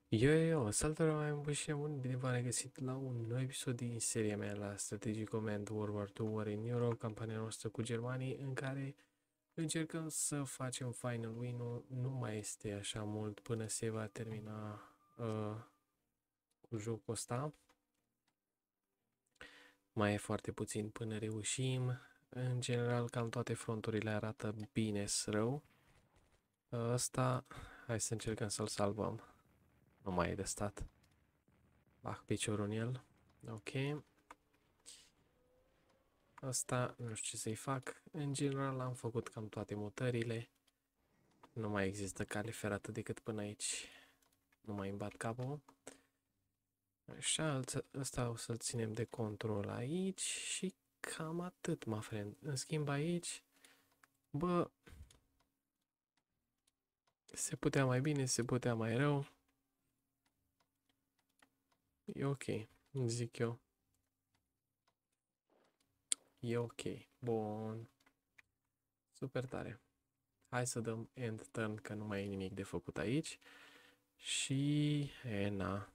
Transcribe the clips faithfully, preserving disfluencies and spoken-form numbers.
Yo, yo, yo, salutare mai bun și bun, bine v-am regăsit la un nou episod din seria mea la Strategic Command World War doi War in Europe, campania noastră cu germanii, în care încercăm să facem final win-ul. Nu mai este așa mult până se va termina uh, cu jocul ăsta. Mai e foarte puțin până reușim. În general, cam toate fronturile arată bine rău. Ăsta, hai să încercăm să-l salvăm. Nu mai e de stat. Bag piciorul în el. Ok. Asta nu știu ce să-i fac. În general am făcut cam toate mutările. Nu mai există cale ferată decât până aici. Nu mai îmi bat capul. Așa, ăsta o să-l ținem de control aici și cam atât, mă friend. În schimb aici, bă, se putea mai bine, se putea mai rău. E ok, zic eu. E ok. Bun. Super tare. Hai să dăm end turn, că nu mai e nimic de făcut aici. Și... E, na.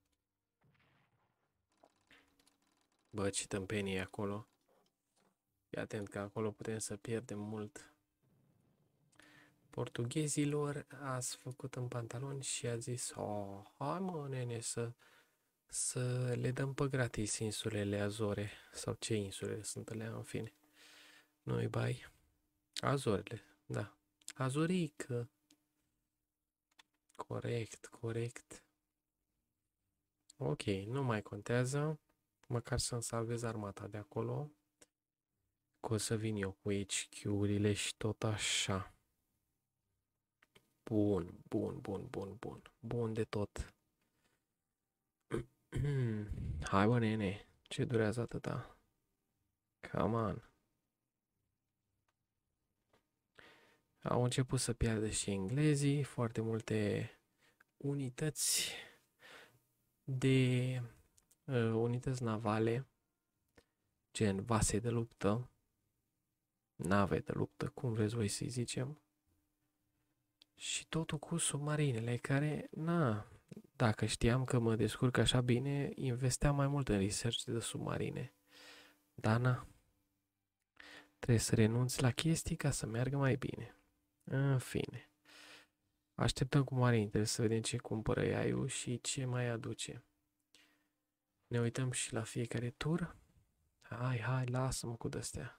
Bă, ce tâmpenie acolo. Fii atent că acolo putem să pierdem mult. Portughezilor ați făcut în pantaloni și a zis, oh, hai mă, nene, să, să le dăm pe gratis insulele Azore. Sau ce insule sunt alea, în fine. Nu-i bai. Azorele, da. Azorică. Corect, corect. Ok, nu mai contează. Măcar să-mi salvez armata de acolo. Că o să vin eu cu H Q-urile și tot așa. Bun, bun, bun, bun, bun. Bun de tot. Hai bă, nene. Ce durează atâta? Come on. Au început să piardă și englezii. Foarte multe unități de uh, unități navale. Gen vase de luptă. Nave de luptă, cum vreți voi să-i zicem. Și totul cu submarinele care, na, dacă știam că mă descurc așa bine, investeam mai mult în research de submarine. Dar na, trebuie să renunți la chestii ca să meargă mai bine. În fine. Așteptăm cu mare interes să vedem ce cumpără Iaiu și ce mai aduce. Ne uităm și la fiecare tur. Hai, hai, lasă-mă cu de-astea.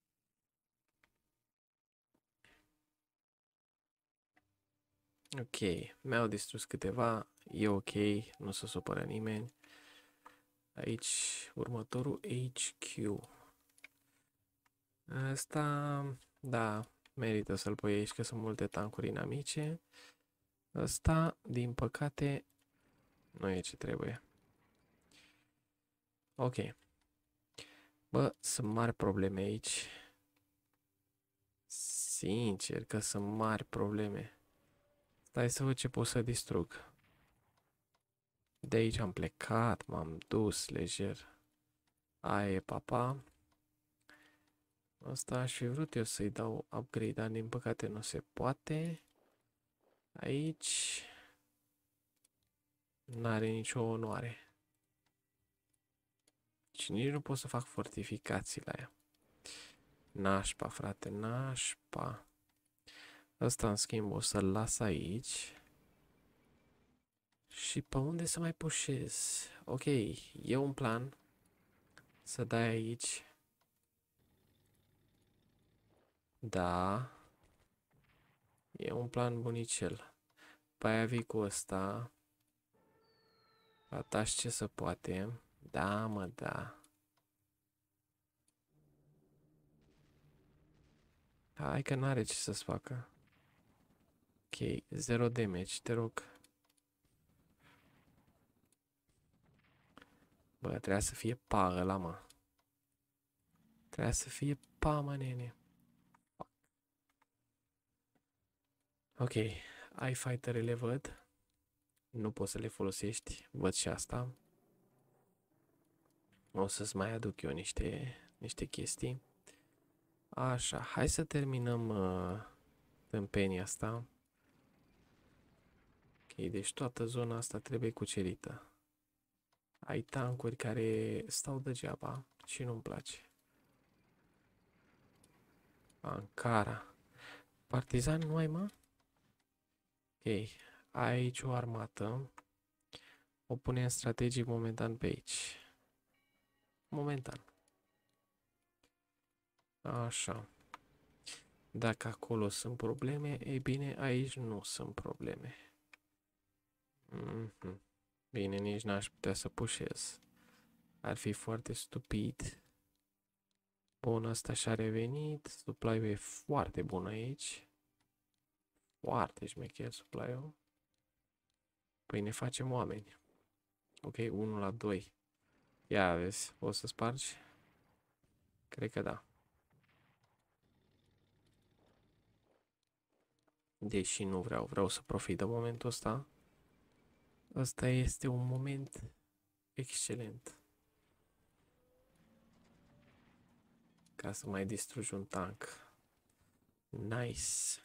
Ok, mi-au distrus câteva, e ok, nu se supără nimeni. Aici, următorul H Q. Asta, da, merită să-l pui aici, că sunt multe tancuri inamice. Asta, din păcate, nu e ce trebuie. Ok. Bă, sunt mari probleme aici. Sincer că sunt mari probleme. Stai să văd ce pot să distrug. De aici am plecat, m-am dus lejer. Aia e papa. Asta aș fi vrut eu să-i dau upgrade, dar din păcate nu se poate. Aici n-are nicio onoare. Și nici nu pot să fac fortificații la ea. Nașpa, frate, nașpa. Asta, în schimb, o să-l las aici. Și pe unde să mai pușez? Ok, e un plan să dai aici. Da. E un plan bunicel. Pe aia vii cu ăsta. Atași ce să poate. Da, mă, da. Hai că n-are ce să-ți facă. Ok, zero damage, te rog. Bă, trebuia să fie pa ăla, mă. Trebuia să fie pa, mă, nene. Ok, ai fighterele, văd. Nu poți să le folosești, văd și asta. O să-ți mai aduc eu niște, niște chestii. Așa, hai să terminăm uh, tâmpenia asta. Ok, deci toată zona asta trebuie cucerită. Ai tancuri care stau degeaba și nu-mi place. Ankara. Partizan nu ai, mă? Ok, ai aici o armată. O punem strategic momentan pe aici. Momentan. Așa. Dacă acolo sunt probleme, e bine, aici nu sunt probleme. Mm-hmm. Bine, nici n-aș putea să pușez. Ar fi foarte stupid. Bun, ăsta și-a revenit. Supply-ul e foarte bun aici. Foarte șmecher supply-ul. Păi ne facem oameni. Ok, unu la doi. Ia vezi, o să spargi? Cred că da. Deși nu vreau, vreau să profit de momentul ăsta. Ăsta este un moment excelent. Ca să mai distrugi un tank. Nice.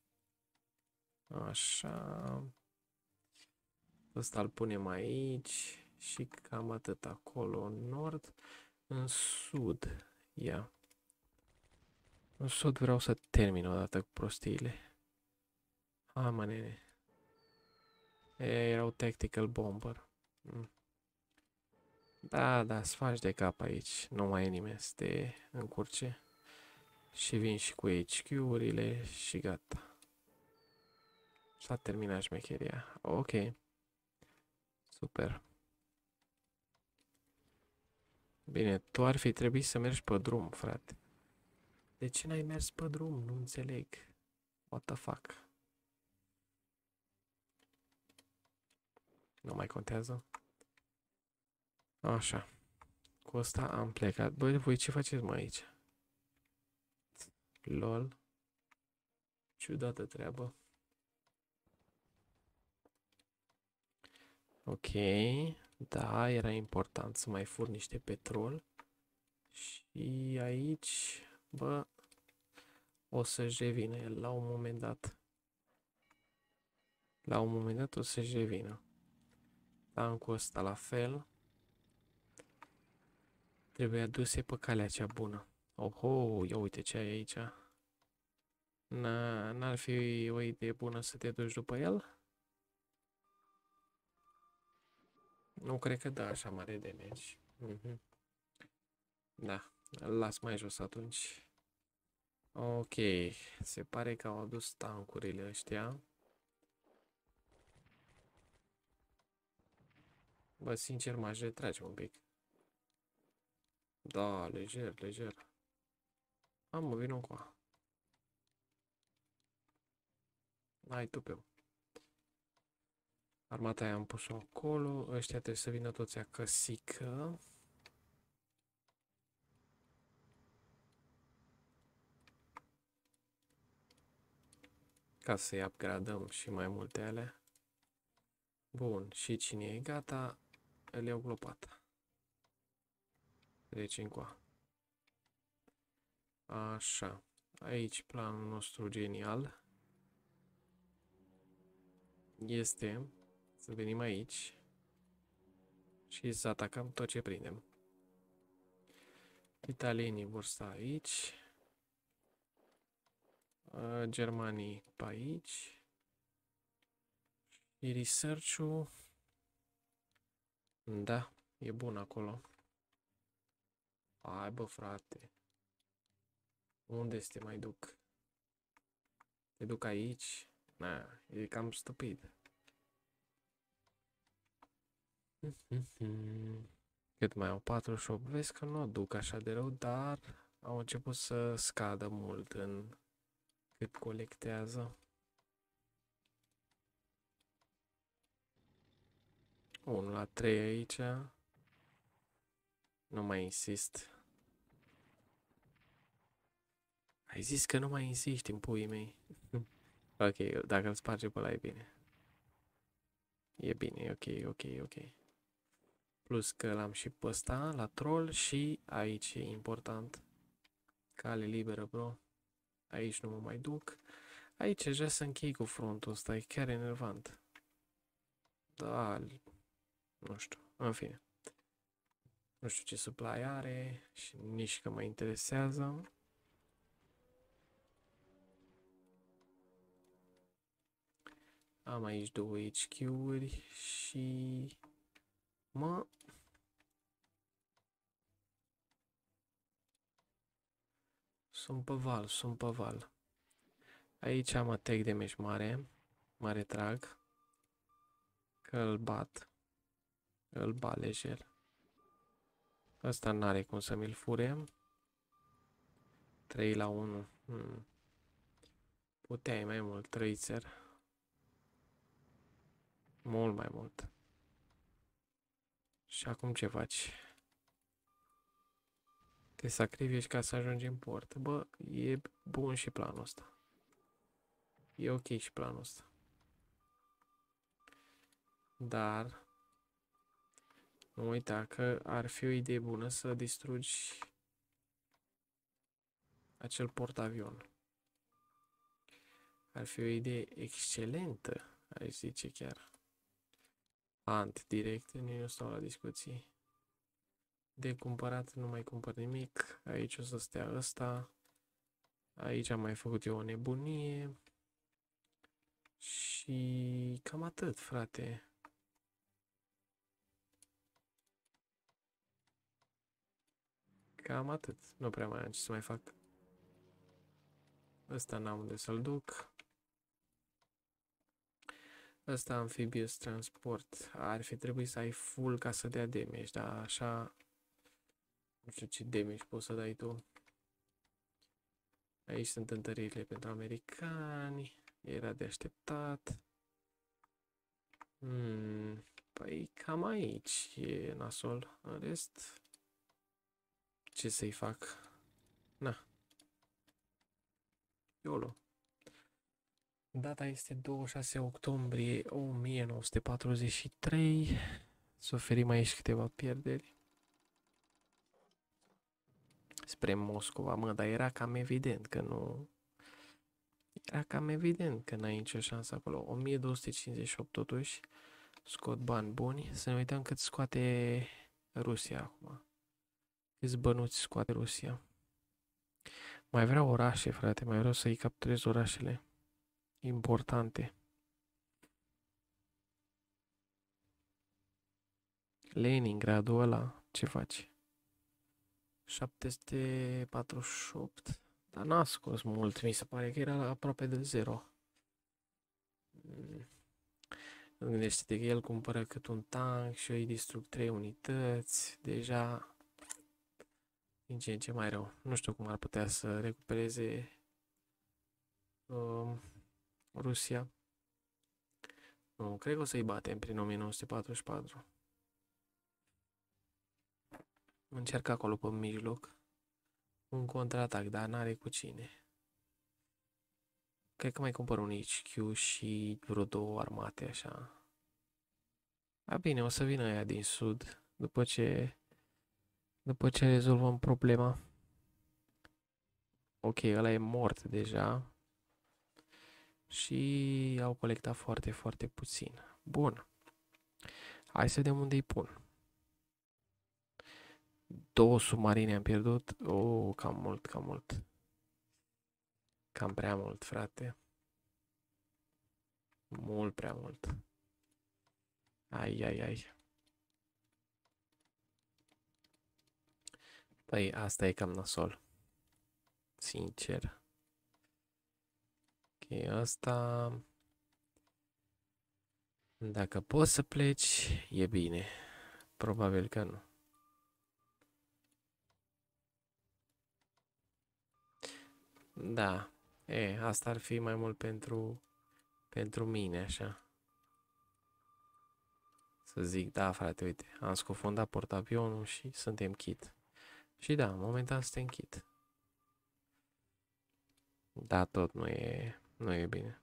Așa. Ăsta îl punem aici. Și cam atât acolo în nord. În sud. Ia. În sud vreau să termin odată cu prostiile. Ha, mă, nene. E, erau tactical bomber. Mm. Da, da, îți faci de cap aici. Nu mai e nimeni să te încurce. Și vin și cu H Q-urile și gata. S-a terminat șmecheria. Ok. Super. Bine, tu ar fi trebuit să mergi pe drum, frate. De ce n-ai mers pe drum? Nu înțeleg. What the fuck? Nu mai contează. Așa. Cu asta am plecat. Băi, voi ce faceți, mă, aici? Lol. Ciudată treabă. Ok. Da, era important să mai fur niște petrol. Și aici, bă, o să-și revină el la un moment dat. La un moment dat o să-și revină. Tancul ăsta la fel. Trebuie aduse pe calea cea bună. Oho, ia uite ce ai aici. N-ar fi o idee bună să te duci după el? Nu cred că da așa mare damage. Mm-hmm. Da, îl las mai jos atunci. Ok, se pare că au adus tancurile ăștia. Bă, sincer, m-aș retrage un pic. Da, lejer, lejer. Am, mă, vin încoa. Hai tu pe-o. Armata aia am pus-o acolo. Ăștia trebuie să vină toți acăsică. Ca să-i upgradăm și mai multe ale. Bun, și cine e gata, îl iau glopata. Deci încoa. Așa. Aici planul nostru genial este să venim aici și să atacăm tot ce prindem. Italienii vor sta aici. Germanii pe aici. Și research-ul, da, e bun acolo. Hai, bă, frate. Unde să te mai duc? Te duc aici? Na, e cam stupid. Cât mai au patruzeci și opt? Vezi că nu o duc așa de rău, dar au început să scadă mult în cât colectează. unu la trei aici. Nu mai insist. Ai zis că nu mai insisti în puii mei. Ok, dacă îl sparge pe ăla e bine. E bine, e ok, ok, ok. Plus că l-am și pe ăsta la troll și aici e important. Cale liberă, bro. Aici nu mă mai duc. Aici aș vrea să închei cu frontul ăsta, e chiar enervant. Da, nu știu, în fine. Nu știu ce supply are și nici că mă interesează. Am aici două H Q-uri și mă... Sunt pe val, sunt pe val. Aici am attack damage mare, mare trag. Că îl bat. Îl bat lejer. Ăsta n-are cum să mi-l fure. trei la unu. Hmm. Puteai mai mult, Tracer. Mult mai mult. Și acum ce faci? Te sacrifici ca să ajungi în port. Bă, e bun și planul ăsta. E ok și planul ăsta. Dar nu uita că ar fi o idee bună să distrugi acel portavion. Ar fi o idee excelentă, aș zice chiar. Ant direct, nu stau la discuții. De cumpărat nu mai cumpăr nimic. Aici o să stea ăsta. Aici am mai făcut eu o nebunie. Și cam atât, frate. Cam atât. Nu prea mai am ce să mai fac. Ăsta n-am unde să-l duc. Ăsta Amphibious Transport. Ar fi trebuit să ai full ca să dea damage, dar așa... Nu știu ce damage poți să dai tu. Aici sunt întăririle pentru americani. Era de așteptat. Hmm, păi cam aici e nasol. În rest, ce să-i fac? Na. YOLO. Data este douăzeci și șase octombrie o mie nouă sute patruzeci și trei. Suferim aici câteva pierderi. Spre Moscova, mă, dar era cam evident că nu... Era cam evident că n-ai nicio șansă acolo. o mie două sute cincizeci și opt totuși. Scot bani buni. Să ne uităm cât scoate Rusia acum. Câți bănuți scoate Rusia. Mai vreau orașe, frate. Mai vreau să-i capturez orașele importante. Leningradul ăla, ce faci? șapte sute patruzeci și opt. Dar n-a scos mult, mi se pare că era aproape de zero. Gândește-te că el cumpără cât un tank și eu îi distrug trei unități. Deja din ce în ce mai rău. Nu știu cum ar putea să recupereze uh, Rusia. Nu, cred că o să-i batem prin o mie nouă sute patruzeci și patru. Încerc acolo pe mijloc un contraatac, dar n-are cu cine. Cred că mai cumpăr un H Q și vreo două armate așa. A, bine, o să vină aia din sud după ce după ce rezolvăm problema. Ok, ăla e mort deja. Și au colectat foarte, foarte puțin. Bun. Hai să vedem unde îi pun. Două submarine am pierdut. Oh, cam mult, cam mult. Cam prea mult, frate. Mult prea mult. Ai, ai, ai. Păi, asta e cam nasol. Sincer. Ok, asta... Dacă poți să pleci, e bine. Probabil că nu. Da. E, asta ar fi mai mult pentru... Pentru mine, așa. Să zic, da, frate, uite, am scufundat portavionul și suntem kit. Și da, momentan suntem kit. Da, tot nu e, nu e bine.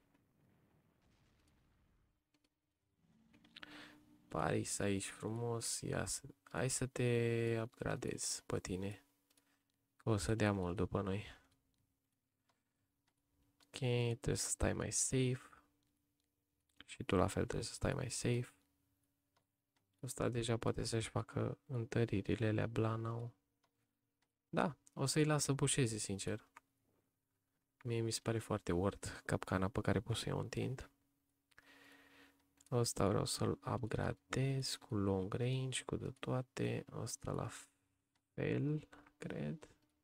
Paris aici frumos, ia să, hai să te upgradezi pe tine. O să dea mult după noi. Ok, trebuie să stai mai safe. Și tu la fel trebuie să stai mai safe. Ăsta deja poate să-și facă întăririle alea Blanau. Da, o să-i las să bușeze, sincer. Mie mi se pare foarte worth capcana pe care pot să-i o întind. Ăsta vreau să-l upgradez cu long range, cu de toate. Ăsta la fel, cred.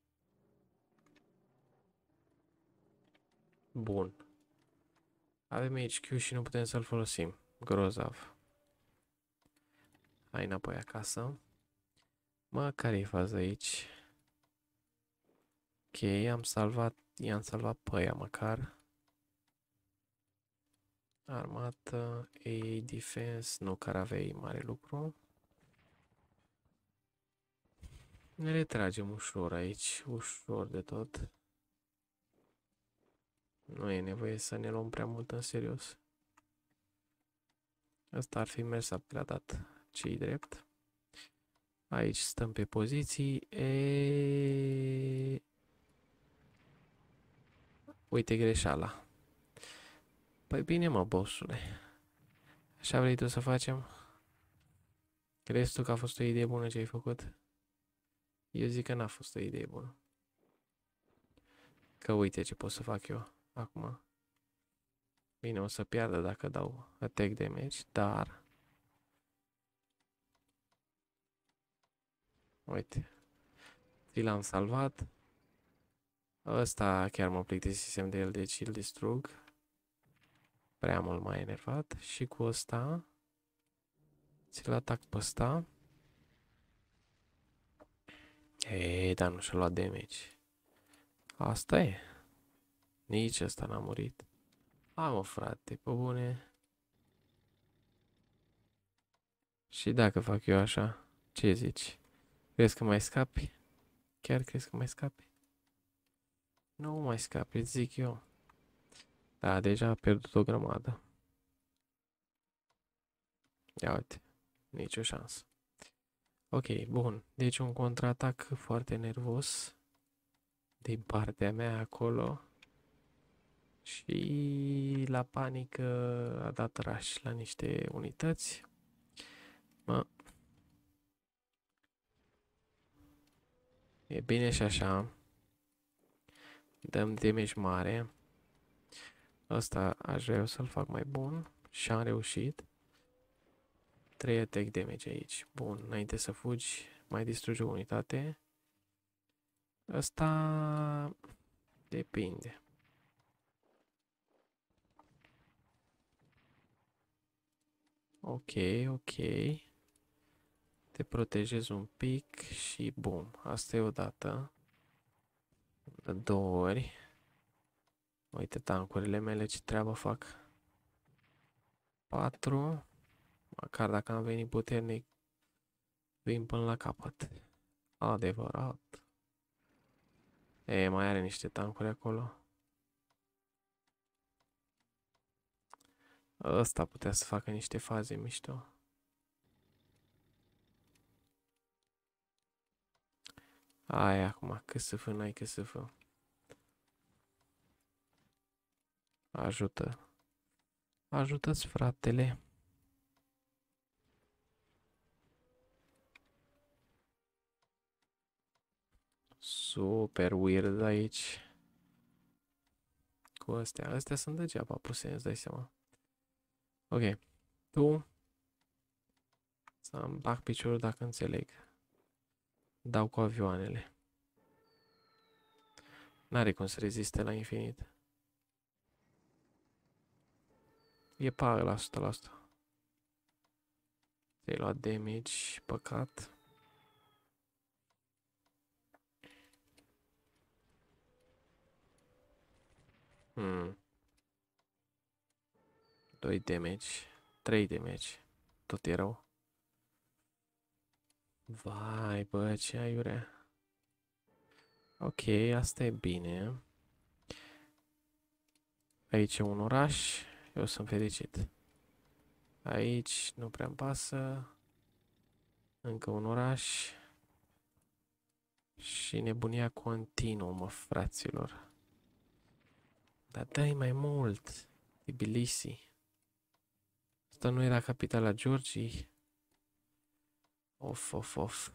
Bun. Avem H Q și nu putem să-l folosim. Grozav. Hai înapoi acasă. Mă, care-i faza aici? Ok, am salvat, i-am salvat pe aia măcar. Armată, A defense, nu caravei, mare lucru. Ne retragem ușor aici, ușor de tot. Nu e nevoie să ne luăm prea mult în serios. Asta ar fi mers upgradat, ce-i drept. Aici stăm pe poziții. E... Uite greșeala. Păi bine, mă, bossule. Așa vrei tu să facem? Crezi tu că a fost o idee bună ce ai făcut? Eu zic că n-a fost o idee bună. Că uite ce pot să fac eu acum. Bine, o să piardă dacă dau attack damage, dar... Uite. Ți l-am salvat. Ăsta chiar mă plictisisem de el, deci îl distrug. Prea mult mai enervat. Și cu ăsta... Ți-l atac pe ăsta. Eee, dar nu și-a luat damage. Asta e. Nici ăsta n-a murit. A, mă, frate, pe bune. Și dacă fac eu așa, ce zici? Crezi că mai scapi? Chiar crezi că mai scapi? Nu mai scapi, îți zic eu. Da, deja a pierdut o grămadă. Ia uite, nicio șansă. Ok, bun. Deci un contraatac foarte nervos din partea mea acolo. Și la panică a dat rush la niște unități. Mă. E bine și așa. Dăm damage mare. Asta aș vrea să-l fac mai bun. Și am reușit. trei attack damage aici. Bun, înainte să fugi, mai distruge o unitate. Asta depinde. Ok, ok. Te protejezi un pic și bum. Asta e o dată. De două ori. Uite tancurile mele ce treabă fac. patru. Măcar dacă am venit puternic, vin până la capăt. Adevărat. E, mai are niște tancuri acolo. Ăsta putea să facă niște faze mișto. Aia acum, că să fă, n-ai că să fă. Ajută. Ajută-ți, fratele. Super weird aici. Cu astea. Astea sunt degeaba puse, îți dai seama. Ok. Tu. Să-mi bag piciorul dacă înțeleg. Dau cu avioanele. N-are cum să reziste la infinit. E pagă la o sută la sută. Ți-ai luat damage, păcat. Hmm. doi damage. trei damage. Tot e rău. Vai, bă, ce aiurea. Ok, asta e bine. Aici e un oraș. Eu sunt fericit. Aici nu prea-mi pasă. Încă un oraș. Și nebunia continuă, mă, fraților. Dar dai mai mult. Tbilisi. Asta nu era capitala Georgiei. Of, of, of.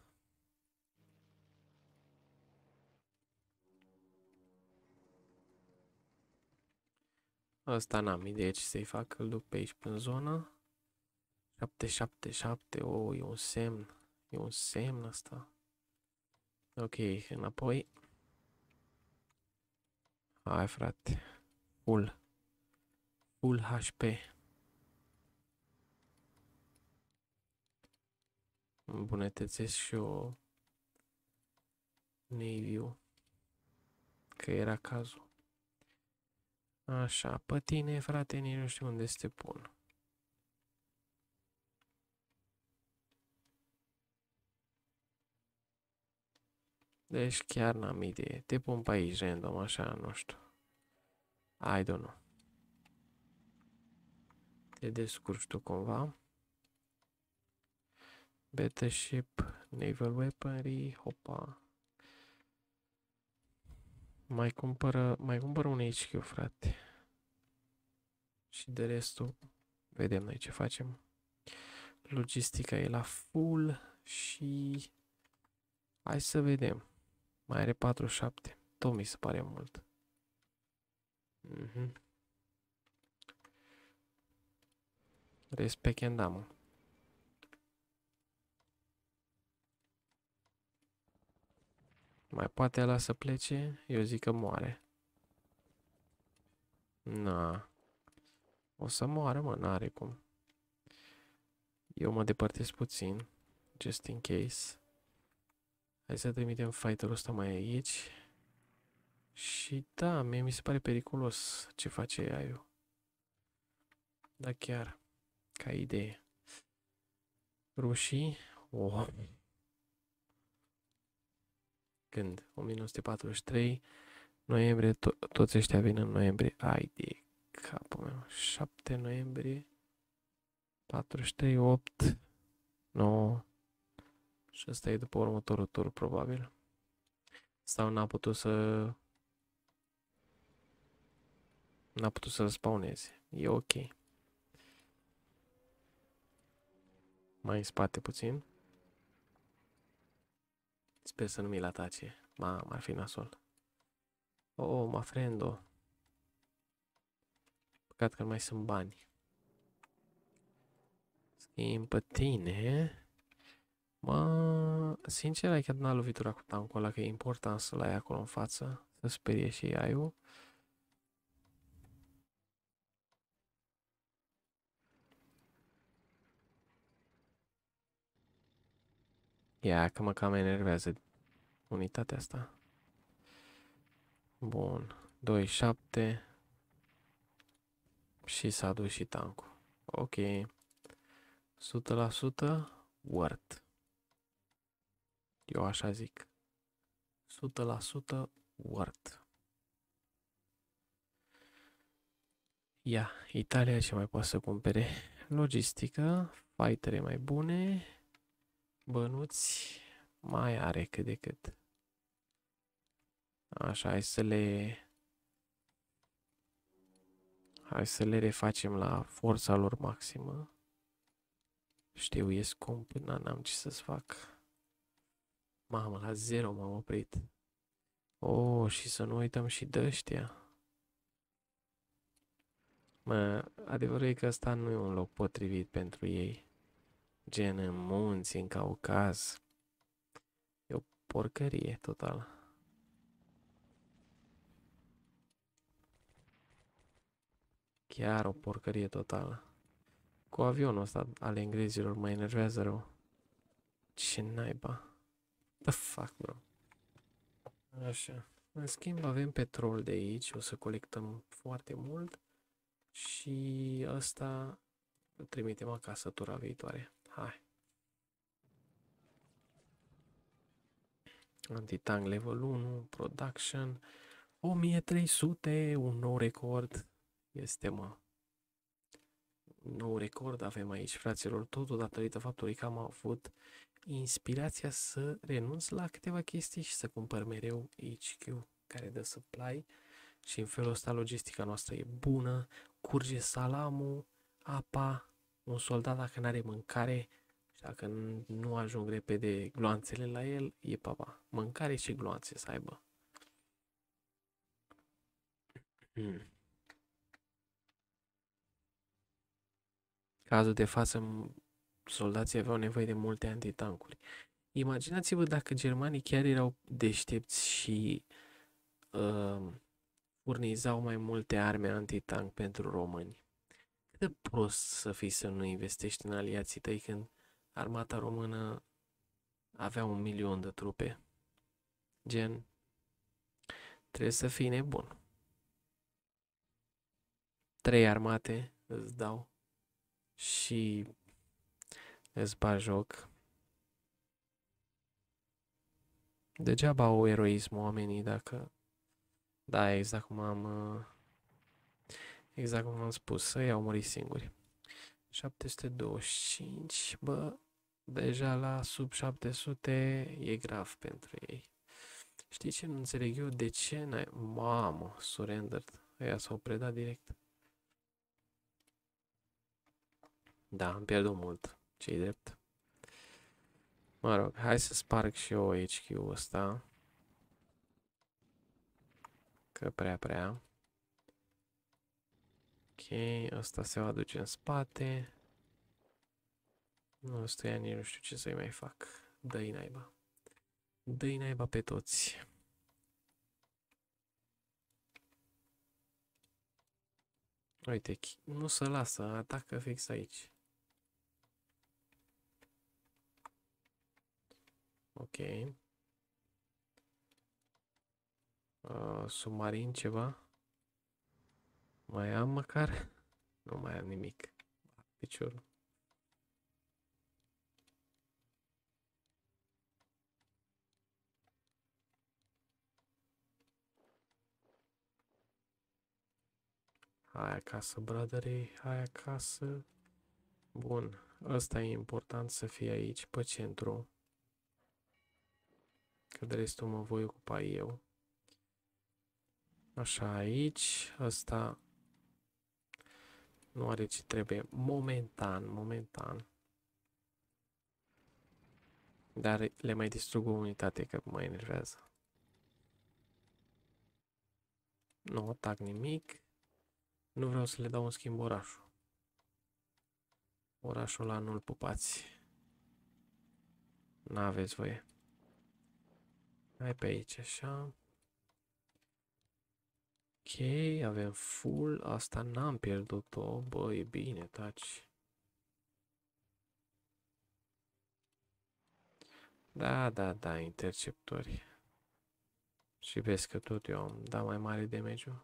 Ăsta n-am idee ce să-i fac, îl duc pe aici până zonă. șapte șapte șapte, oh, e un semn. E un semn ăsta. Ok, înapoi. Hai, frate. Full. Full H P. Îmbunătățesc și o Navy-ul, că era cazul. Așa, pe tine, frate, nici nu știu unde să te pun. Deci chiar n-am idee. Te pun pe aici random, așa, nu știu. I don't know. Te descurci tu cumva. Battleship, Naval Weaponry, hopa. Mai cumpără, mai cumpără un H Q, frate. Și de restul, vedem noi ce facem. Logistica e la full și hai să vedem. Mai are patruzeci și șapte. Tot mi se pare mult. Mhm. Respect and ammo. Mai poate ăla să plece? Eu zic că moare. Na. O să moară, mă, n-are cum. Eu mă depărtez puțin. Just in case. Hai să trimitem fighterul ăsta mai aici. Și da, mie mi se pare periculos ce face A I-ul. Da, chiar. Ca idee. Rușii. Oh. Când? o mie nouă sute patruzeci și trei. Noiembrie. To toți ăștia vin în noiembrie. Ai de capul meu. șapte noiembrie. patruzeci și trei, opt, nouă. Și ăsta e după următorul tur, probabil. Sau n-a putut să... N-a putut să-l spawneze. E ok. Mai în spate puțin. Sper să nu mi-l atace. Ma, ar fi nasol. Oh, ma friendo. Păcat că nu mai sunt bani. Schimb pe tine. Mă, sincer, ai chiar n-a lovitura cu tancul ăla, că e important să-l ai acolo în față. Să sperie și A I-ul. Ia, că mă cam enervează unitatea asta. Bun. doi șapte. Și s-a dus și tancul. Ok. o sută la sută worth. Eu așa zic. o sută la sută worth. Ia, Italia ce mai poate să cumpere? Logistică, fightere mai bune, bănuți mai are cât de cât. Așa, hai să le... Hai să le refacem la forța lor maximă. Știu, e scump, n-am ce să-ți fac. Mamă, la zero m-am oprit. Oh, și să nu uităm și de ăștia. Mă, adevărul e că ăsta nu e un loc potrivit pentru ei. Gen în munți, în Caucaz. E o porcărie totală. Chiar o porcărie totală. Cu avionul ăsta al englezilor mă enervează rău. Ce naiba. The fuck, bro. Așa. În schimb avem petrol de aici. O să colectăm foarte mult. Și ăsta îl trimitem acasă tura viitoare. Hai. Anti-tank level unu, production, o mie trei sute, un nou record. Este, mă. Un nou record avem aici, fraților, totul datorită faptului că am avut inspirația să renunț la câteva chestii și să cumpăr mereu H Q care dă supply și în felul ăsta logistica noastră e bună, curge salamul, apa, un soldat dacă nu are mâncare Și dacă nu ajung repede gloanțele la el, e papa. Mâncare și gloanțe să aibă. Hmm. Cazul de față, soldații aveau nevoie de multe antitancuri. Imaginați-vă dacă germanii chiar erau deștepți și uh, furnizau mai multe arme antitank pentru români. Cât de prost să fii să nu investești în aliații tăi când armata română avea un milion de trupe. Gen, trebuie să fii nebun. Trei armate îți dau și îți bagi joc. Degeaba au eroism oamenii dacă... Da, exact cum am... Exact cum am spus, ei au murit singuri. șapte sute douăzeci și cinci, bă, deja la sub șapte sute e grav pentru ei. Știi ce nu înțeleg eu? De ce n-ai... Mamă, surrendered. Ăia s-au predat direct. Da, am pierdut mult. Ce-i drept. Mă rog, hai să sparg și eu H Q-ul ăsta. Că prea prea. Ok, ăsta se va duce în spate. Nu, ăstuia nici nu știu ce să-i mai fac. Dă-i naiba. Dă-i naiba pe toți. Uite, nu se lasă, atacă fix aici. Ok. Uh, submarin ceva? Mai am măcar? Nu mai am nimic. Piciorul. Hai acasă, brotherii, hai acasă. Bun, ăsta e important să fie aici, pe centru. Că de restul mă voi ocupa eu. Așa, aici, ăsta nu are ce trebuie. Momentan, momentan. Dar le mai distrug o unitate, că mă enervează. Nu atac nimic. Nu vreau să le dau în schimb orașul. Orașul ăla nu-l pupați. N-aveți voie. Hai pe aici, așa. Ok, avem full. Asta n-am pierdut-o. Bă, e bine, taci. Da, da, da, interceptori. Și vezi că tot eu am dat mai mare damage-ul.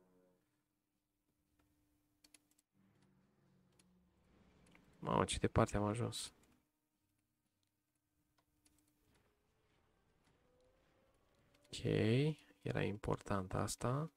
Mamă, ce departe am ajuns. Ok, era important asta.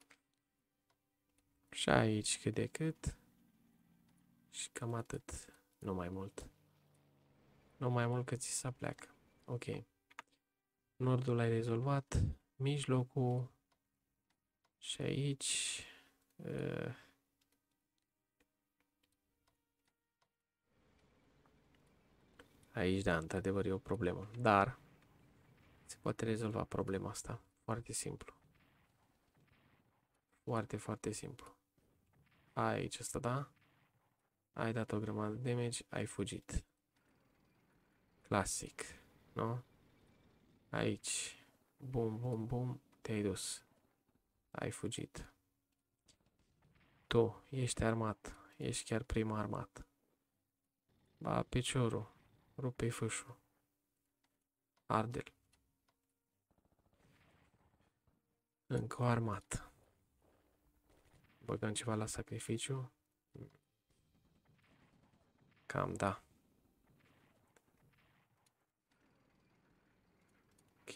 Și aici cât de cât. Și cam atât. Nu mai mult. Nu mai mult că ți se pleacă. Ok. Nordul ai rezolvat. Mijlocul. Și aici. Uh, aici, da, într-adevăr e o problemă. Dar se poate rezolva problema asta. Foarte simplu. Foarte, foarte simplu. Aici asta, da? Ai dat o grămadă de damage, ai fugit. Clasic, nu? Aici. Bum, bum, bum, te-ai dus. Ai fugit. Tu ești armat. Ești chiar prima armată. Ba, piciorul. Rupe-i fâșul. Arde-l. Încă o armată. Băgăm ceva la sacrificiu? Cam da. Ok.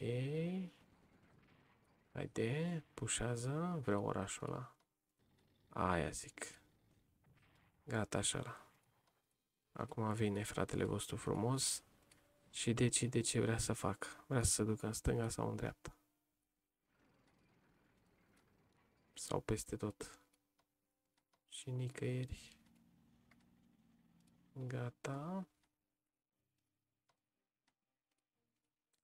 Haide, pușează. Vreau orașul ăla. Aia zic. Gata așa. Acum vine fratele vostru frumos și decide ce vrea să facă. Vrea să se ducă în stânga sau în dreapta. Sau peste tot. Și nicăieri. Gata.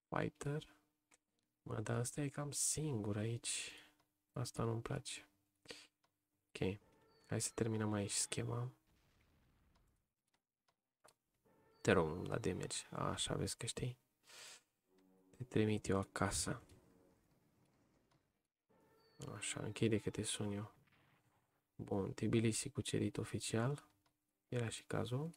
Fighter. Mă, dar asta e cam singur aici. Asta nu-mi place. Ok. Hai să terminăm aici schema. Te rog, la damage. Așa, vezi că știi. Te trimit eu acasă. Așa, închide că te sun eu. Bun, Tbilisi cucerit oficial. Era și cazul.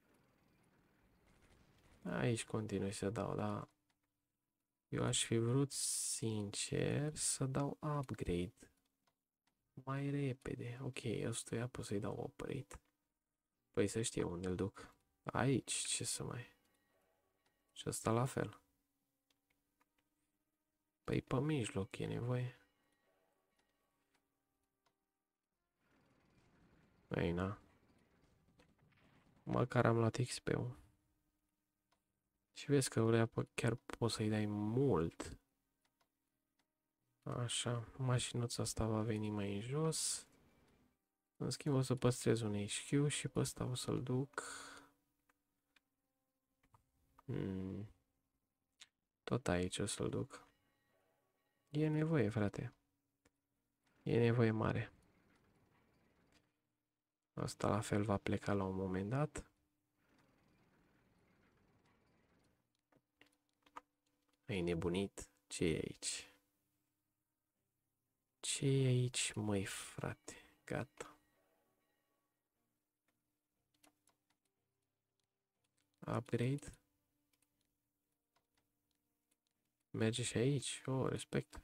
Aici continui să dau, dar eu aș fi vrut, sincer, să dau upgrade mai repede. Ok, ăstuia pot să-i dau operate. Păi să știe unde îl duc. Aici, ce să mai... Și ăsta la fel. Păi pe mijloc e nevoie. Ei, na. Măcar am luat X P-ul. Și vezi că vrea, chiar poți să-i dai mult. Așa, mașinuța asta va veni mai în jos. În schimb o să păstrez un H Q și pe ăsta o să-l duc. Hmm. Tot aici o să-l duc. E nevoie, frate. E nevoie mare. Asta la fel va pleca la un moment dat. Ai nebunit? Ce e aici? Ce e aici, măi, frate? Gata. Upgrade. Merge și aici. Oh, respect.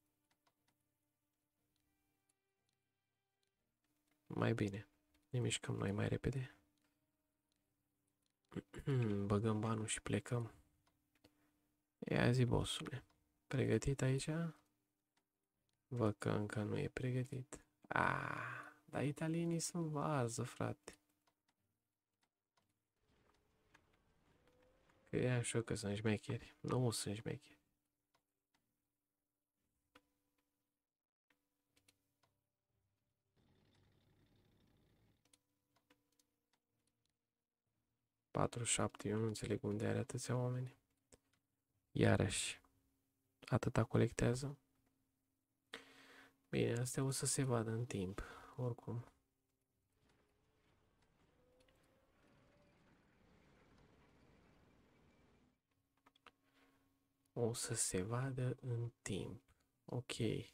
Mai bine. Ne mișcăm noi mai repede. Băgăm banul și plecăm. Ia zi, bossule. Pregătit aici? Văd că încă nu e pregătit. Ah, dar italienii sunt varză, frate. Că e așa că sunt șmecheri. Nu sunt șmecheri. patru șapte, eu nu înțeleg unde are atâția oameni. Iarăși, atâta colectează. Bine, astea o să se vadă în timp, oricum. O să se vadă în timp. Ok.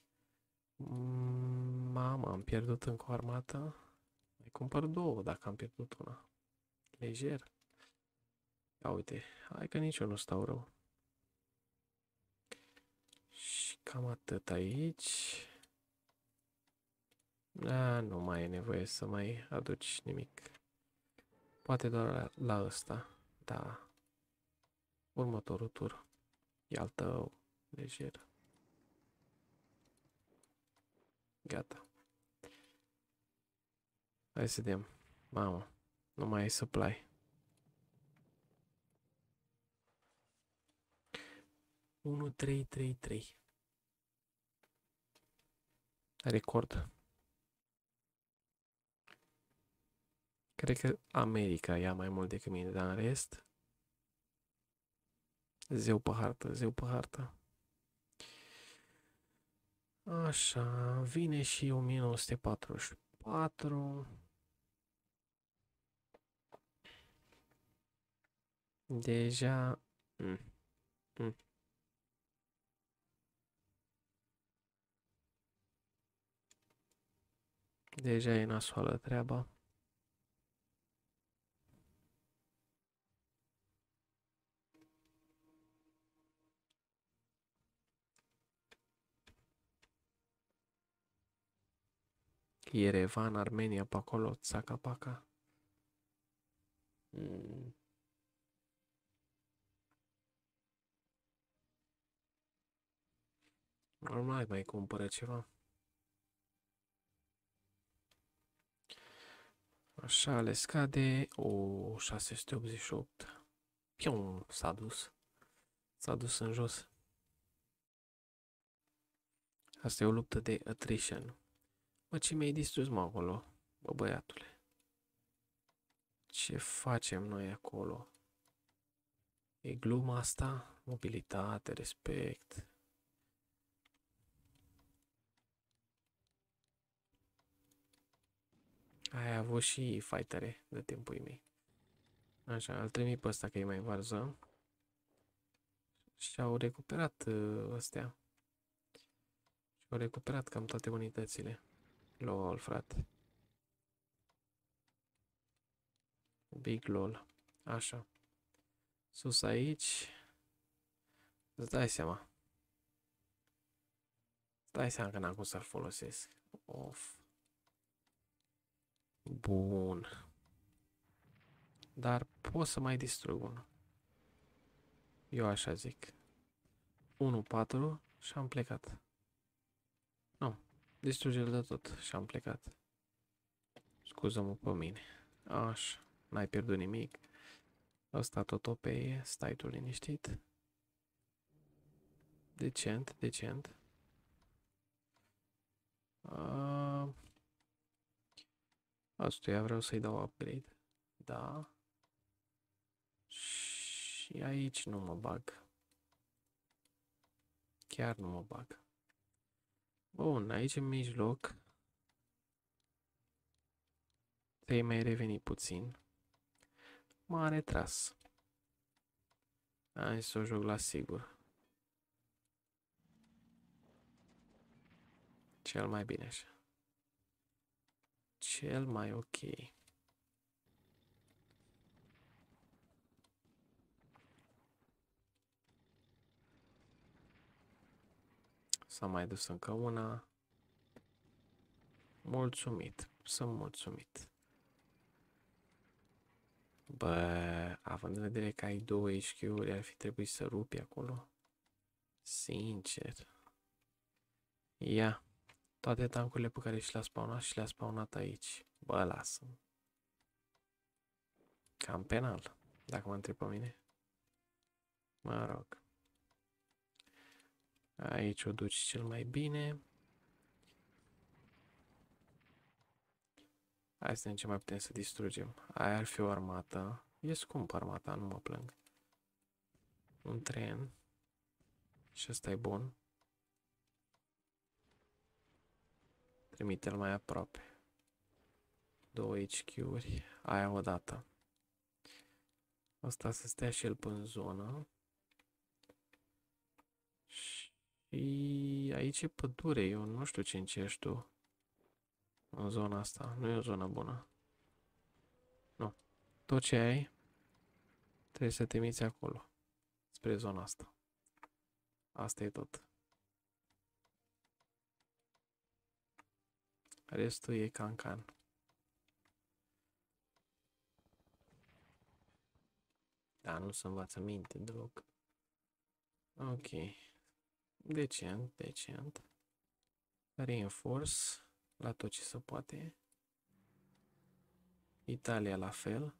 Mama, am pierdut încă o armată. Mai cumpăr două dacă am pierdut una. Lejer. Ia uite, hai că nici eu nu stau rău. Și cam atât aici. Da, nu mai e nevoie să mai aduci nimic. Poate doar la, la ăsta. Da. Următorul tur. E al tău. Lejer. Gata. Hai să vedem. Mamă, nu mai ai supply. unu trei trei trei. Record. Cred că America ia mai mult decât mine, dar în rest... Zeu pe hartă, zeu pe hartă. Așa, vine și o mie nouă sute patruzeci și patru. Deja... Mm. Mm. Deja e nasoală treaba. Yerevan, Armenia, pe acolo, țaca-paca. Mm. Normal mai cumpără ceva. Așa, le scade. O, șase sute optzeci și opt. Pium, s-a dus. S-a dus în jos. Asta e o luptă de attrition. Bă, ce mi-ai distrus, mă, acolo? Bă, băiatule. Ce facem noi acolo? E gluma asta? Mobilitate, respect. Ai avut și fightere de timpul mei. Așa, îl trimit pe ăsta că e mai varză. Și au recuperat uh, astea. Și au recuperat cam toate unitățile. LOL, frate. Big LOL. Așa. Sus aici. Îți dai seama. Îți dai seama că n-am cum să-l folosesc. Of. Bun. Dar pot să mai distrug unul. Eu așa zic. unu patru și am plecat. Nu. Distruge-l de tot și am plecat. Scuză-mă pe mine. Așa. N-ai pierdut nimic. Ăsta tot O P E. Stai tu liniștit. Decent, decent. Uh, Astuia vreau să-i dau upgrade. Da. Și aici nu mă bag. Chiar nu mă bag. Bun, aici în mijloc. Te-ai mai revenit puțin. M-a retras. Hai să o joc la sigur. Cel mai bine așa. Cel mai ok. S-a mai dus încă una. Mulțumit. Sunt mulțumit. Bă, având în vedere că ai două H Q-uri, ar fi trebuit să rupi acolo. Sincer. Ia. Toate tankurile pe care și le-a spawnat și le-a spawnat aici. Bă, lasă. Cam penal, dacă mă întreb pe mine. Mă rog. Aici o duci cel mai bine. Hai să vedem ce mai putem să distrugem. Aia ar fi o armată. E scump armata, nu mă plâng. Un tren. Și ăsta e bun. Trimite-l mai aproape. Două H Q-uri. Aia odată. Asta să stea și el până în zonă. Și aici e pădure. Eu nu știu ce încerci tu. În zona asta. Nu e o zonă bună. Nu. Tot ce ai trebuie să te miți acolo. Spre zona asta. Asta e tot. Restul e cancan. Da, nu se învață minte deloc. Ok. Decent, decent. Reinforce la tot ce se poate. Italia la fel.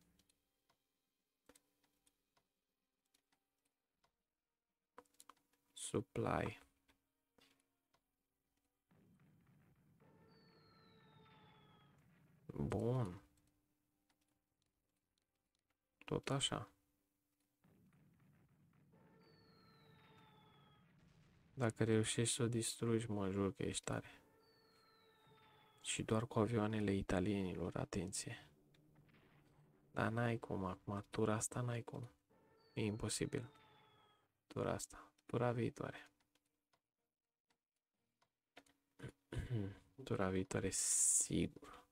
Supply. Bun. Tot așa. Dacă reușești să o distrugi, mă jur că ești tare. Și doar cu avioanele italienilor, atenție. Dar n-ai cum, acum, tura asta n-ai cum. E imposibil. Tura asta. Tura viitoare. Tura viitoare, sigur.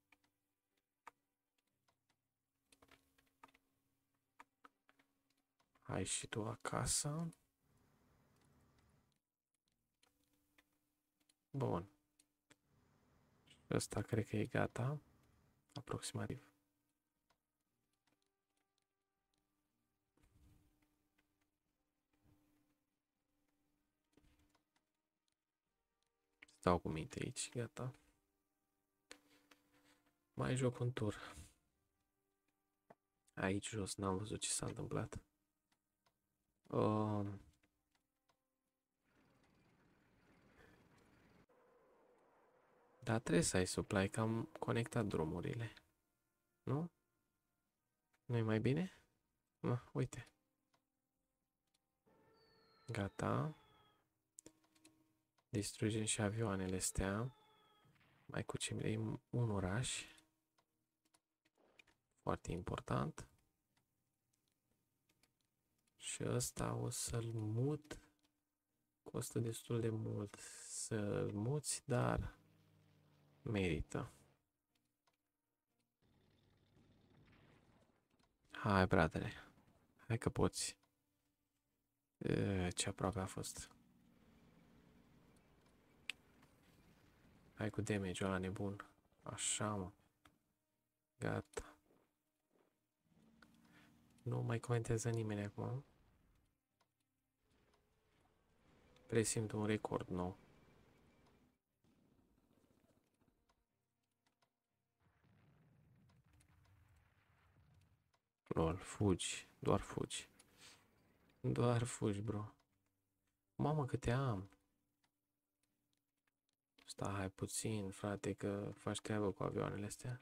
Hai și tu acasă. Bun. Ăsta cred că e gata. Aproximativ. Stau cu minte aici, gata. Mai joc un tur. Aici jos n-am văzut ce s-a întâmplat. Um, Dar trebuie să ai supply, că am conectat drumurile. Nu? Nu-i mai bine? Na, uite. Gata. Distrugem și avioanele astea. Mai cucerim un oraș. Foarte important. Și ăsta o să-l mut. Costă destul de mult să-l muți, dar merită. Hai, bratele. Hai că poți. E, ce aproape a fost. Hai cu damage-ul ăla nebun. Așa, mă. Gata. Nu mai comentează nimeni acum. Presimt un record nou. Lol, fugi. Doar fugi. Doar fugi, bro. Mamă, câte am. Stai puțin, frate, că faci treabă cu avioanele astea.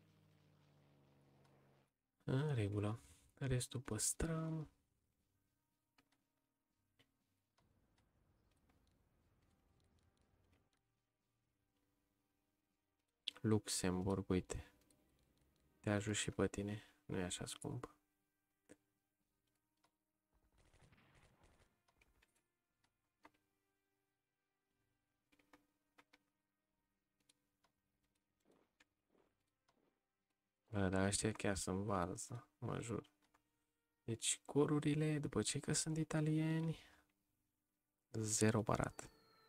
În regulă. Restul păstrăm. Luxemburg, uite. Te ajut și pe tine. Nu e așa scump. Bă, dar ăștia chiar sunt varză, mă jur. Deci cururile, după ce că sunt italieni, zero barat.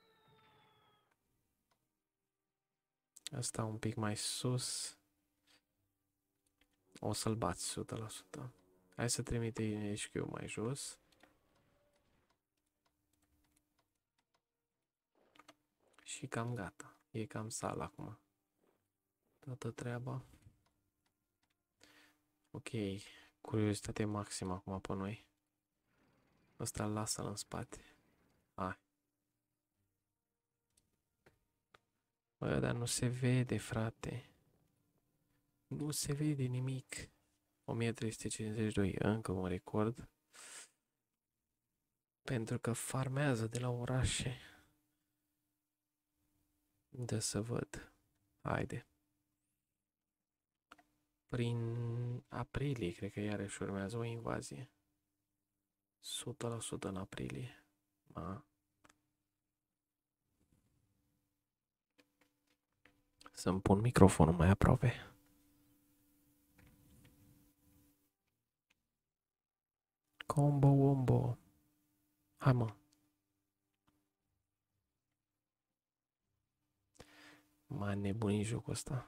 Asta un pic mai sus. O să-l bați o sută la sută. Hai să trimite H Q mai jos. Și cam gata. E cam sal acum. Toată treaba. Ok. Curiozitate maximă acum pe noi. Ăsta lasă-l în spate. Hai. Bă, dar nu se vede, frate. Nu se vede nimic. o mie trei sute cincizeci și doi, încă un record. Pentru că farmează de la orașe. Dă să văd. Haide. Prin aprilie, cred că iarăși urmează o invazie. o sută la sută în aprilie. A. Să-mi pun microfonul mai aproape. Combo, wombo. Hai, mă. M-a nebunit jocul ăsta.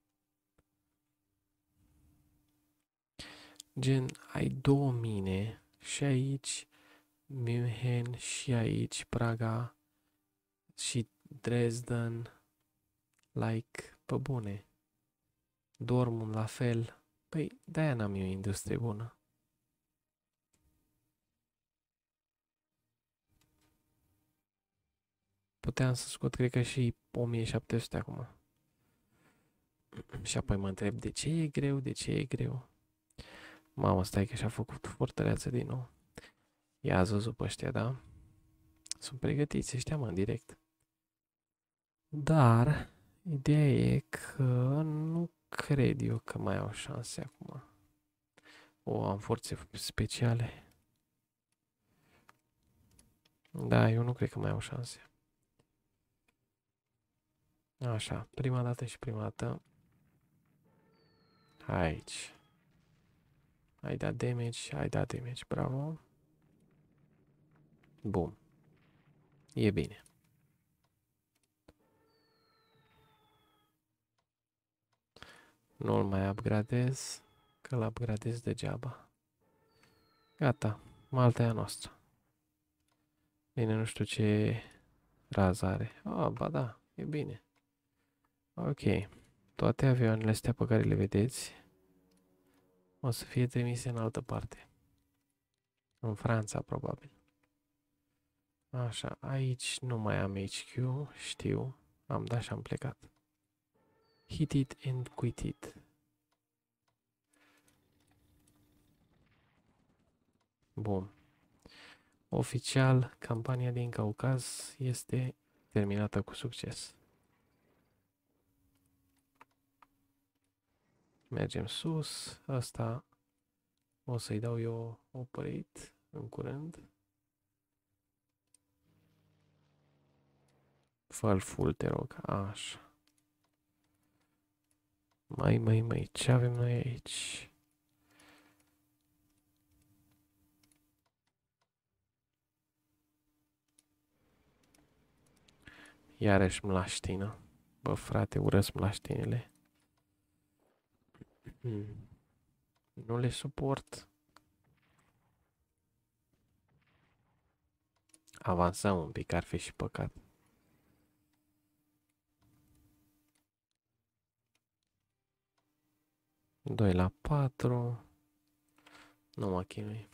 Gen, ai două mine și aici München și aici Praga și Dresden. Like, pe bune. Dortmund la fel. Păi, de-aia n-am eu industrie bună. Puteam să scot, cred că și o mie șapte sute acum. Și apoi mă întreb de ce e greu, de ce e greu. Mamă, stai că și-a făcut fortăreață din nou. Ia ați văzut pe ăștia, da? Sunt pregătiți ăștia, mă, în direct. Dar, ideea e că nu cred eu că mai au șanse acum. O, am forțe speciale. Da, eu nu cred că mai au șanse. Așa, prima dată și prima dată. Aici. Ai dat damage, ai dat damage, bravo. Bun. E bine. Nu-l mai upgradez, că l upgradez degeaba. Gata, Malta e a noastră. Bine, nu știu ce rază are. Ah, ba da, e bine. Ok. Toate avioanele astea pe care le vedeți o să fie trimise în altă parte. În Franța, probabil. Așa, aici nu mai am H Q, știu. Am dat și am plecat. Hit it and quit it. Bun. Oficial, campania din Caucaz este terminată cu succes. Mergem sus. Asta o să-i dau eu operate în curând. Fă-l full, te rog. Așa. Mai, mai, mai. Ce avem noi aici? Iarăși mlaștină. Bă, frate, urăsc mlaștinile. Hmm. Nu le suport. Avansăm un pic, ar fi și păcat. doi la patru. Nu mă chinui.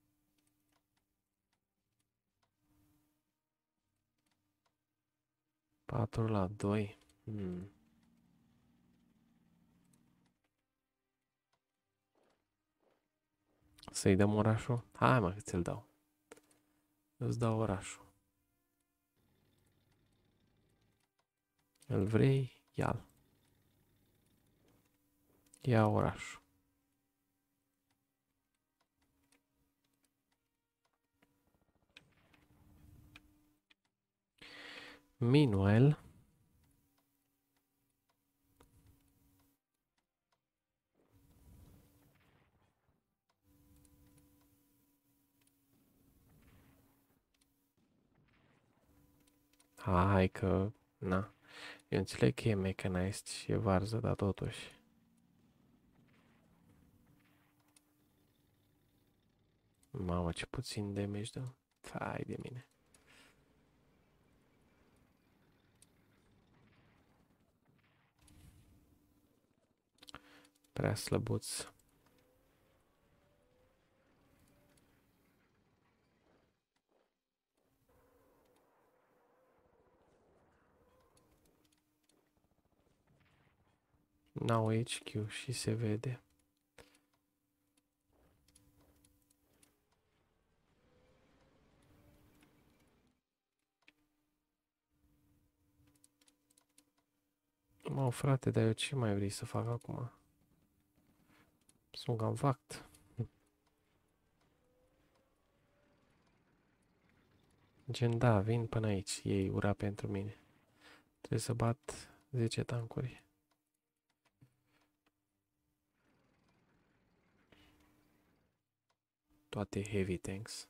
patru la doi. Hmm. Să-i dăm orașul? Hai mă, că ți-l dau. Îți dau orașul. Îl vrei? Ia-l. Ia orașul. Meanwhile, hai că, na, eu înțeleg că e mechanized și e varză, dar totuși. Mamă, ce puțin damage dă. Hai de mine. Prea slăbuț. N-au H Q și se vede. Mă, frate, dar eu ce mai vrei să fac acum? Sunt cam fact. Gen, da, vin până aici. Ei ura pentru mine. Trebuie să bat zece tancuri. Toate heavy tanks.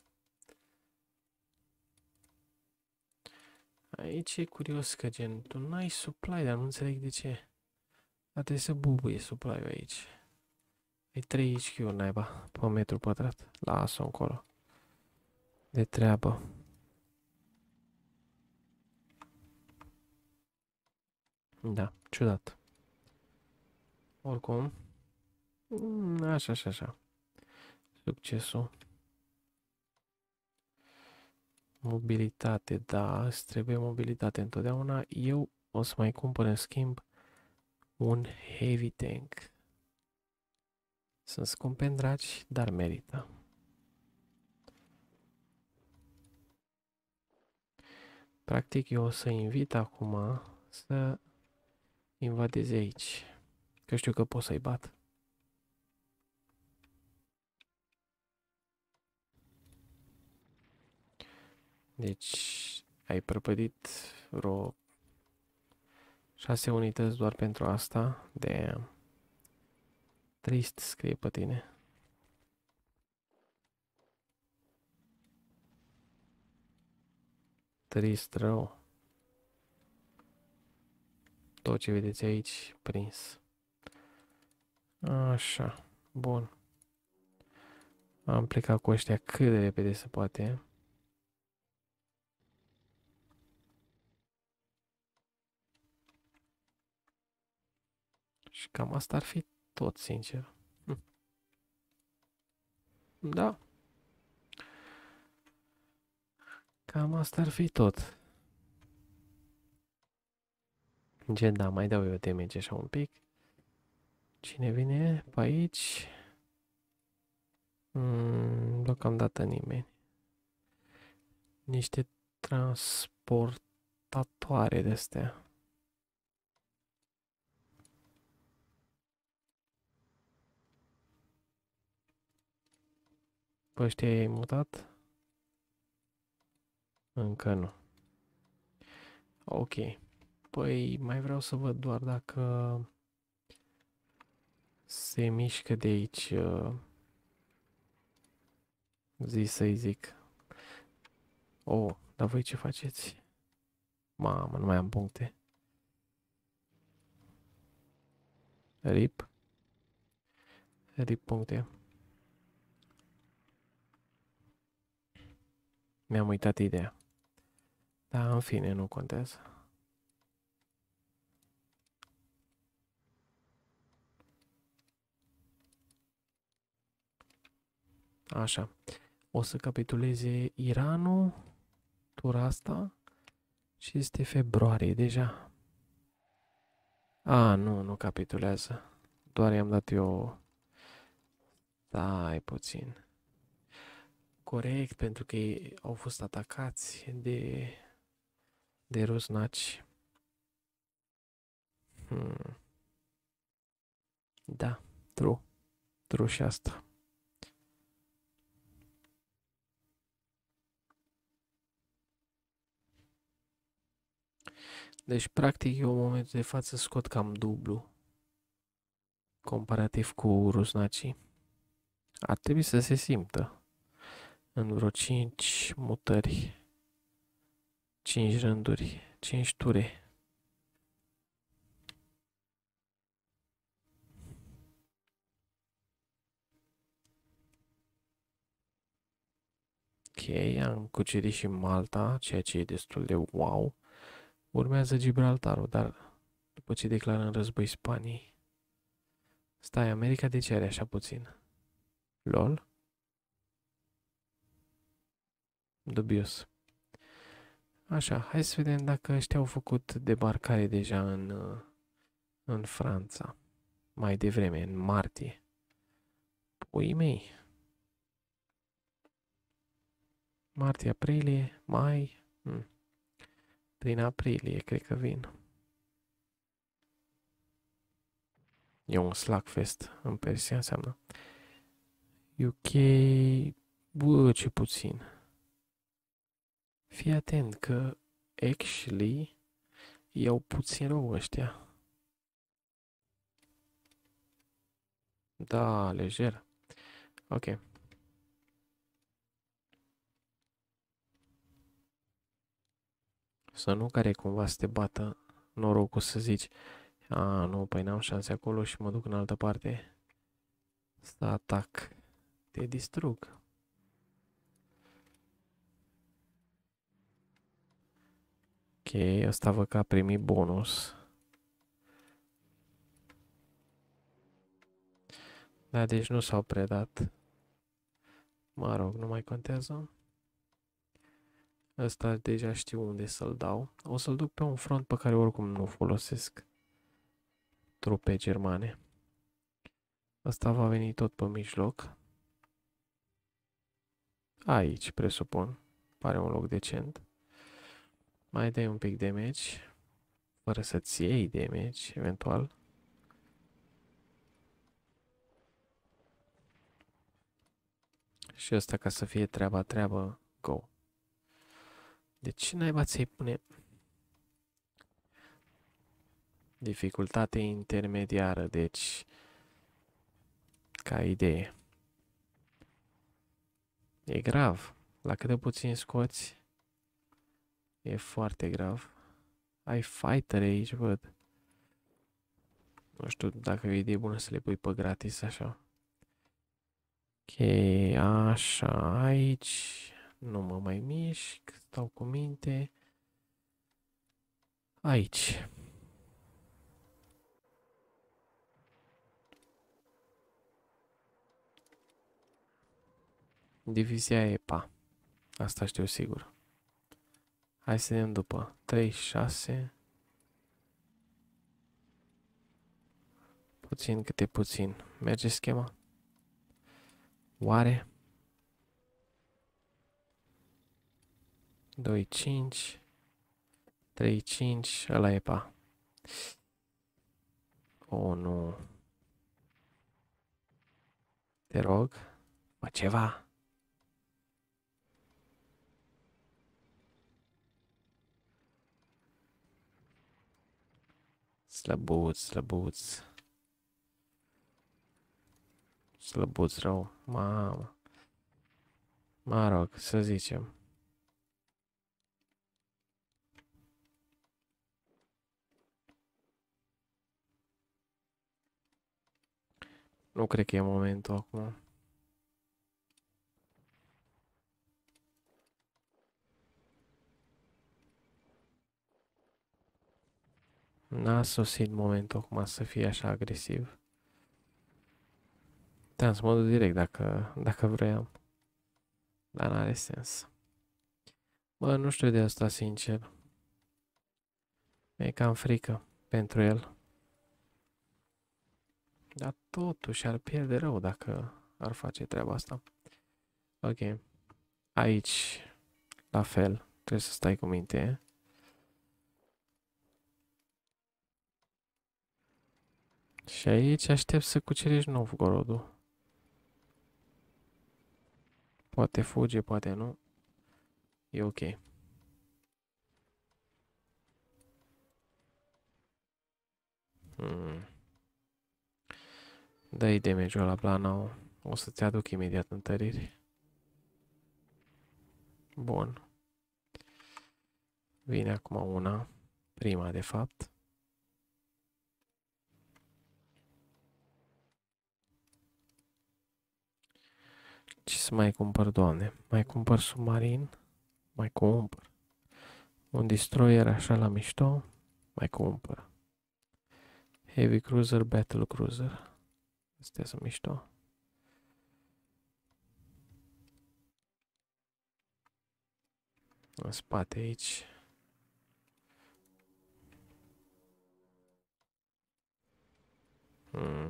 Aici e curios că gen, tu n-ai supply, dar nu înțeleg de ce. Dar trebuie să bubuie supply-ul aici. E trei H Q-uri, naiba, pe metru pătrat. Lasă-o încolo. De treabă. Da, ciudat. Oricum, așa, așa, așa. Succesul. Mobilitate, da, îți trebuie mobilitate întotdeauna. Eu o să mai cumpăr în schimb un heavy tank. Sunt scumpe dragi, dar merită. Practic eu o să invit acum să invadeze aici. Că știu că pot să-i bat. Deci ai prăpădit vreo șase unități doar pentru asta. Damn. Trist scrie pe tine. Trist rău. Tot ce vedeți aici, prins. Așa, bun. Am plecat cu ăștia cât de repede se poate. Și cam asta ar fi tot, sincer. Hm. Da. Cam asta ar fi tot. Gen, da, mai dau eu damage așa un pic. Cine vine pe aici? Mm, deocamdată nimeni. niște transportatoare de astea. Pe ăștia i-ai mutat? Încă nu. Ok. Păi mai vreau să văd doar dacă se mișcă de aici, zi să-i zic. Oh, dar voi ce faceți? Mamă, nu mai am puncte. Rip. Rip puncte. Mi-am uitat ideea. Dar în fine, nu contează. Așa. O să capituleze Iranul tura asta și este februarie deja. A, nu, nu capitulează. Doar i-am dat eu... Stai puțin. Corect, pentru că ei au fost atacați de... de rusnaci. Hmm. Da, true. True și asta. Deci, practic, eu în momentul de față scot cam dublu. Comparativ cu rusnacii. Ar trebui să se simtă. În vreo cinci mutări. cinci rânduri. cinci ture. Ok, am cucerit și Malta, ceea ce e destul de wow. Urmează Gibraltarul, dar după ce declarăm război Spaniei. Stai, America de ce are așa puțin? LOL? Dubios. Așa, hai să vedem dacă ăștia au făcut debarcare deja în, în Franța. Mai devreme, în martie. Puii mei. Martie, aprilie, mai. Hmm. Prin aprilie, cred că vin. E un slugfest în Persia, înseamnă. U K... Bă, ce puțin. Fii atent că actually iau puțin rău ăștia. Da, lejer. Ok. Să nu care cumva să te bată norocul să zici a, nu, păi n-am șanse acolo și mă duc în altă parte să atac. Te distrug. Ok, ăsta văd că a primit bonus. Da, deci nu s-au predat. Mă rog, nu mai contează. Ăsta deja știu unde să-l dau. O să-l duc pe un front pe care oricum nu folosesc trupe germane. Ăsta va veni tot pe mijloc. Aici, presupun. Pare un loc decent. Mai dai un pic damage. Fără să-ți iei damage, eventual. Și ăsta ca să fie treaba treabă, go. De ce naiba ți-ai pune dificultate intermediară, deci ca idee. E grav. La cât de puțin scoți, e foarte grav. Ai fighter aici, văd. Nu știu dacă e o idee bună să le pui pe gratis așa. Ok, așa, aici. Nu mă mai mișc, stau cu minte. Aici. Divizia E P A. Asta știu sigur. Hai să vedem după. trei, șase. Puțin câte puțin. Merge schema? Oare? doi cinci, trei cinci, ăla e pa. O, nu. Te rog, fă ceva. Slăbuț, slăbuț. Slăbuț rău, mamă. Mă rog, să zicem. Nu cred că e momentul acum. N-a sosit momentul acum să fie așa agresiv. Te-am să mă duc direct dacă, dacă vroiam. Dar n-are sens. Bă, nu știu de asta, sincer. E cam frică pentru el. Dar totuși ar pierde rău dacă ar face treaba asta. Ok. Aici, la fel, trebuie să stai cu minte. Și aici aștept să cucerești Novgorodul. Poate fuge, poate nu. E ok. Hmm. Dă-i damage-ul la Blanau. O să-ți aduc imediat întăriri. Bun. Vine acum una. Prima, de fapt. Ce să mai cumpăr, doamne? Mai cumpăr submarin? Mai cumpăr. Un destroyer așa la mișto? Mai cumpăr. Heavy Cruiser, Battle Cruiser. Astea sunt mișto. În spate aici. Hmm.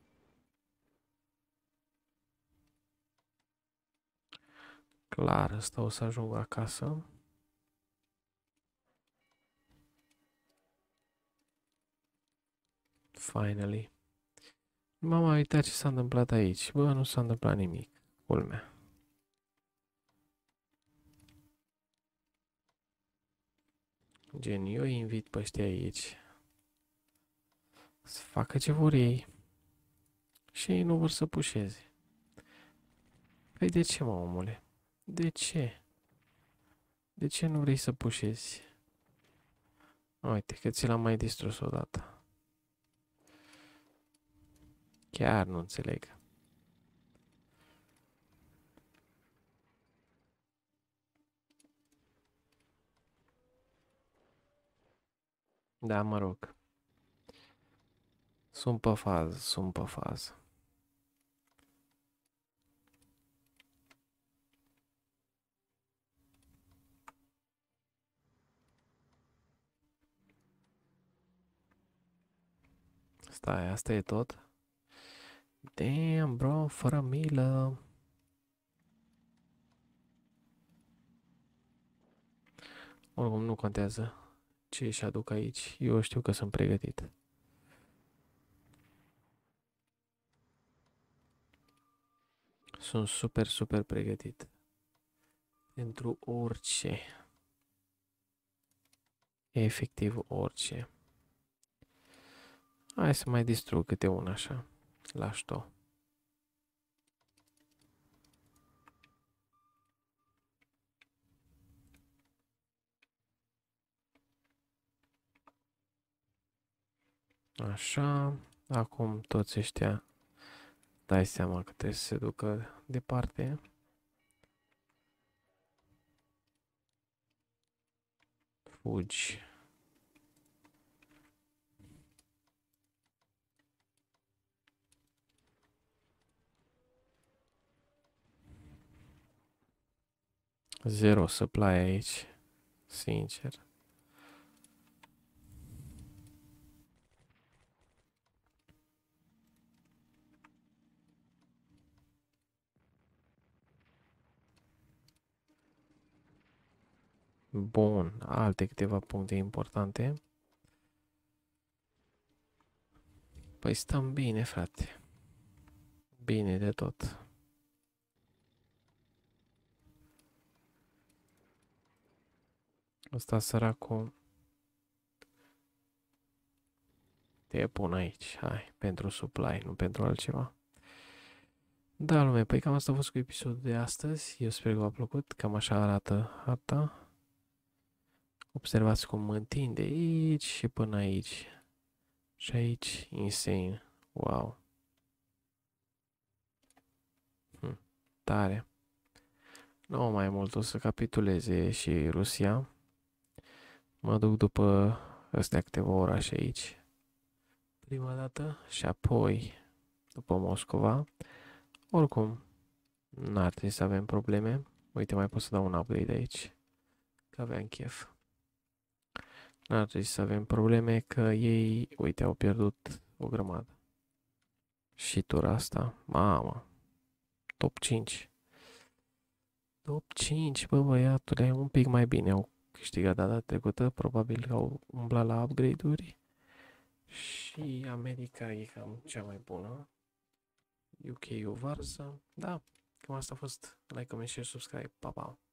Clar, ăsta o să ajung acasă. Finally. M-am uitat ce s-a întâmplat aici. Bă, nu s-a întâmplat nimic. Culmea. Gen, eu îi invit pe ăștia aici să facă ce vor ei. Și ei nu vor să pușeze. Păi de ce, mă, omule? De ce? De ce nu vrei să pușezi? Uite că ți l-am mai distrus odată. Chiar nu înțeleg. Da, mă rog. Sunt pe fază, sunt pe fază. Stai, asta e tot? Damn, bro, fără milă. Oricum nu contează ce își aduc aici. Eu știu că sunt pregătit. Sunt super, super pregătit. Pentru orice. Efectiv orice. Hai să mai distrug câte una așa. Lași-o. Așa. Acum toți ăștia dai seama că trebuie să se ducă departe. Fugi. Zero supply aici. Sincer. Bun, alte câteva puncte importante. Păi stăm bine, frate. Bine de tot. Ăsta săracul. Te pun aici, hai, pentru supply, nu pentru altceva. Da, lume, păi cam asta a fost cu episodul de astăzi. Eu sper că v-a plăcut, cam așa arată harta. Observați cum mă întind de aici și până aici. Și aici, insane. Wow. Hm, tare. Nu mai mult, o să capituleze și Rusia. Mă duc după astea câteva orașe aici. Prima dată și apoi după Moscova. Oricum, n-ar trebui să avem probleme. Uite, mai pot să dau un upgrade aici. Că aveam chef. N-ar trebui să avem probleme că ei, uite, au pierdut o grămadă. Și tura asta, mamă, top cinci. Top cinci, bă, băiatule, un pic mai bine au câștigat data trecută, probabil că au umblat la upgrade-uri. Și America e cam cea mai bună. U K-ul varsă, da, cam asta a fost. Like, comment, share, subscribe, pa, pa.